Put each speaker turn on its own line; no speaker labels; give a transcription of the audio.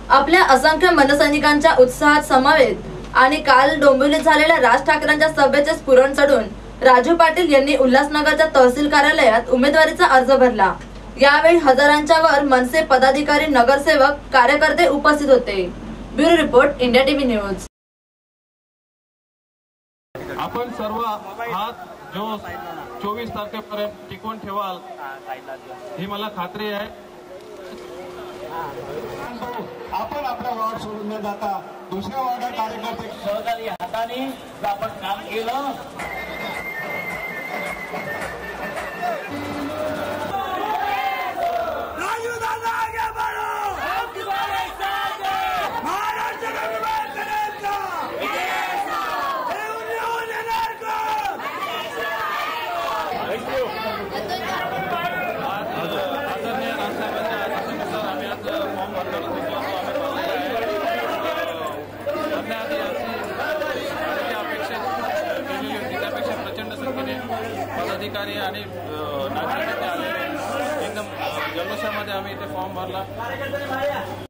आपल्या असंख्य मनसैनिकांच्या उत्साहात समवेत आणि काल डोंबिवलीत झालेल्या राज ठाकरेंच्या सभेचे स्फुरण चढून राजू पाटील यांनी उल्हासनगरच्या तहसील कार्यालयात उमेदवारीचा अर्ज भरला। यावेळी हजारांच्या वर मनसे पदाधिकारी, नगरसेवक, कार्यकर्ते उपस्थित होते। Bureau report, India TV news.
आपण सर्व हात जो 24 तारखेपर्यंत टिकवून ठेवाल ही मला खात्री आहे।
आपण आपल्या वार्ड सोडून न जाता दुसऱ्या वार्ड कार्यकर्ते
सहकारी हाताने आपण काम केलं।
पदाधिकारी आणि नागरिक आले, एकदम जल्लोषामध्ये आम्ही इथे फॉर्म भरला।